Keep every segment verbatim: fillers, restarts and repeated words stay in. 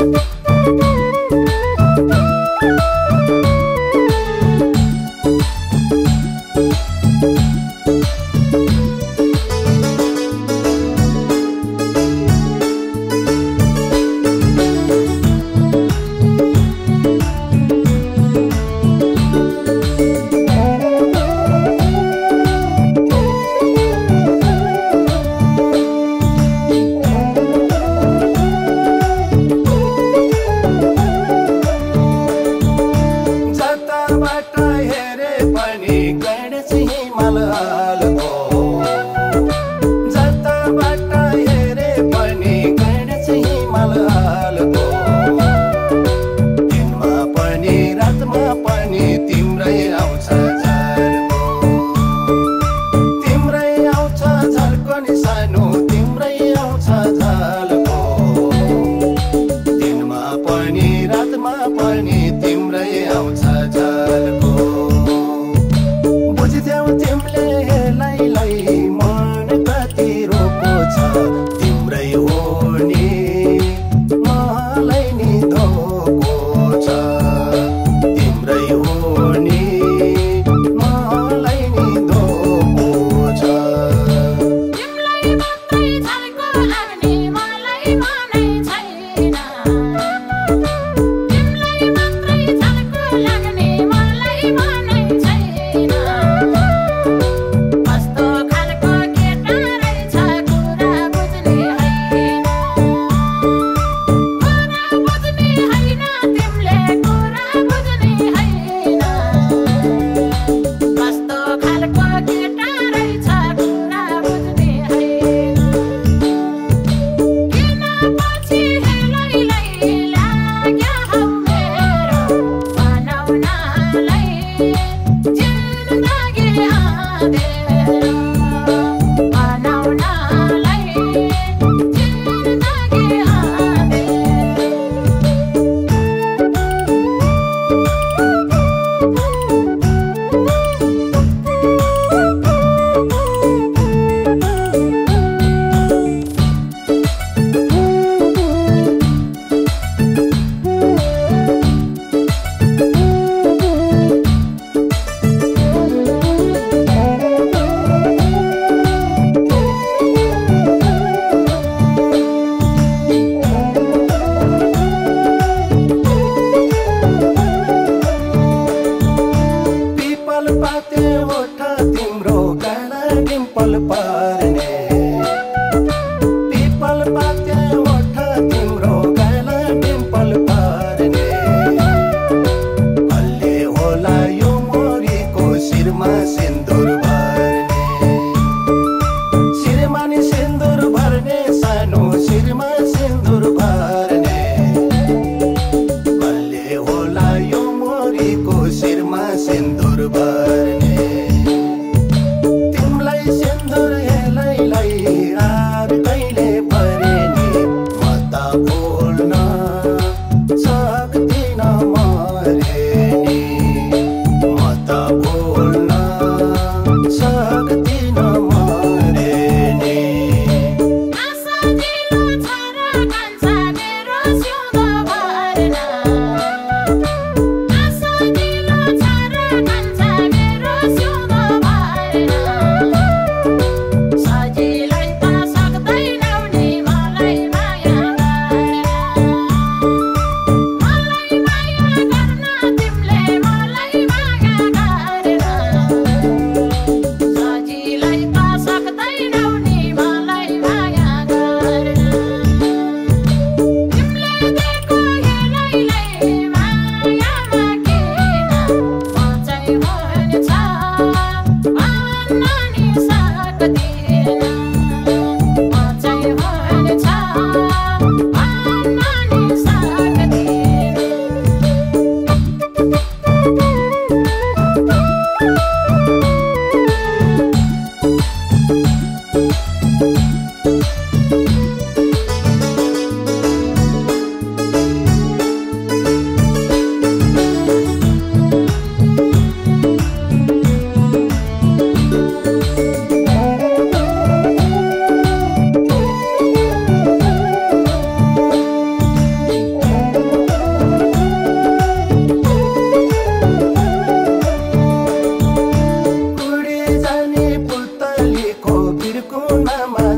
เ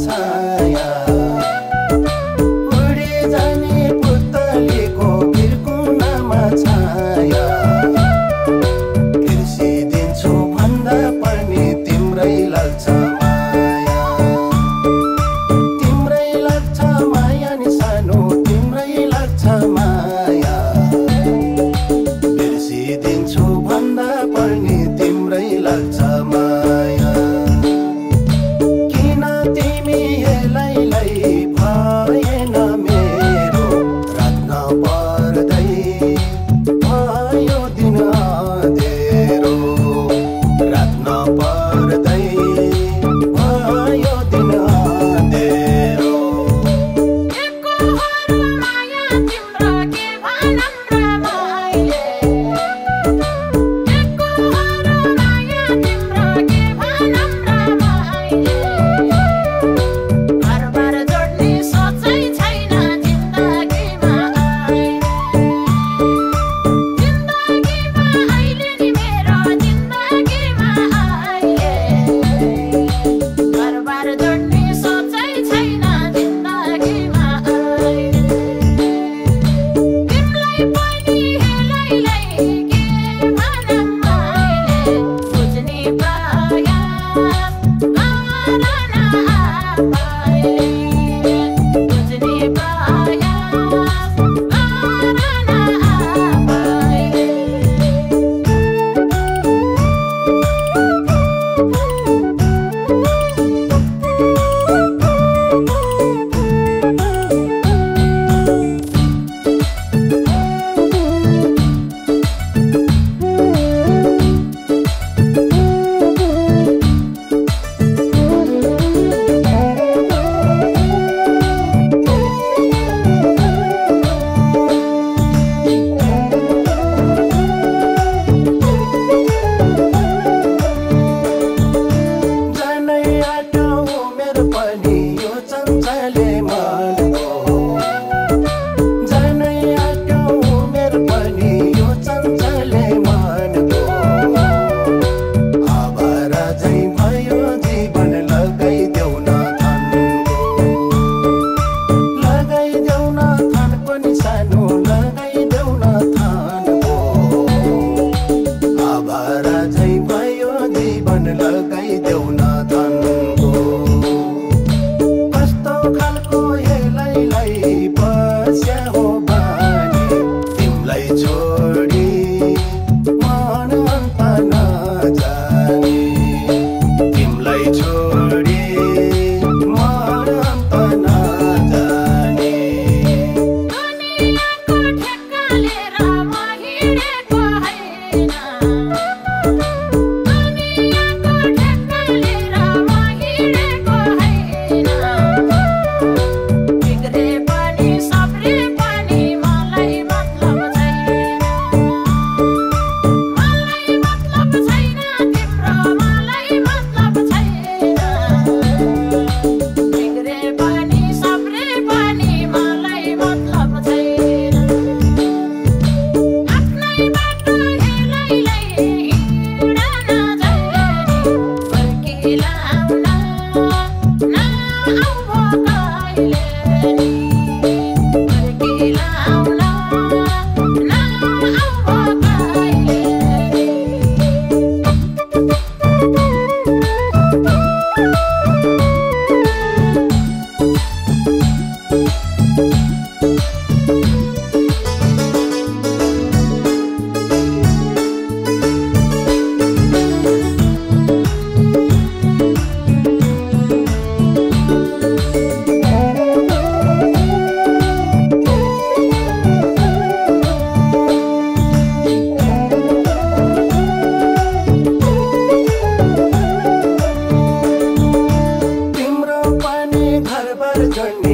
छाया उडी जाने पुतलीको बिर्कुनामा छाया बिर्सिदिन्छु भन्दा पनि तिम्रै लाग्छ माया तिम्रै लाग्छ माया नि सानो तिम्रै लाग्छ माया बिर्सिदिन्छु भन्दा पनि तिम्रै लाग्छ माया किन तिमी हेलाइलाई भएन मेरो रात नपर्दै भयो दिन अँधेरो रात नपर्दै भयो दिन अँधेरो एकहोरो माया तिम्रो के भनम र मैले एकहोरो माया तिम्रो के भनम र मैले घरबार जोड्ने सोचै छैन जिन्दगीमा अहिले जिन्दगीमा अहिले नि मेरो जिन्दगीमा अहिले घरबार जोड्ने सोचै छैन जिन्दगीमा अहिले तिमीलाई पनि हेलाइलाई के भनम मैले बुझ्ने प्रयास गर न आफैले बुझ्ने प्रयास गर न आफैले जानै आँट्यो मेरो पनि यो चञ्चले मनको जानै आँट्यो मेरो पनि यो चञ्चले मनको आवारा झै भयो जीवन लगाइदेऊ न थनको लगाइदेऊ न थनको नि सानो लगाइदेऊ न थनको आवारा झै भयो जीवन लगाइदेऊ न थनको कस्तो खालको हेलाइलाई बस्या हो बानी तिमीलाई छोडी मन अन्त नजाने तिमीलाई छोडी मन अन्त नजाने दुनियाँको ठेक्का लिएर म हिँडेको होइन दुनियाँको ठेक्का लिएर म हिँडेको होइन बिग्रे पनि सप्रे पनि मलाई मतलब छैन मलाई मतलब छैन तिम्रो मलाई मतलब छैन बिग्रे पनि सप्रे पनि मलाई मतलब छैन आफ्नै बाटो हेलाइलाई हिँड नजाने फर्किलाउन नआऊ कहिले नि फर्किलाउन नआऊ कहिले नि तिम्रो पनि घरबार जोड्ने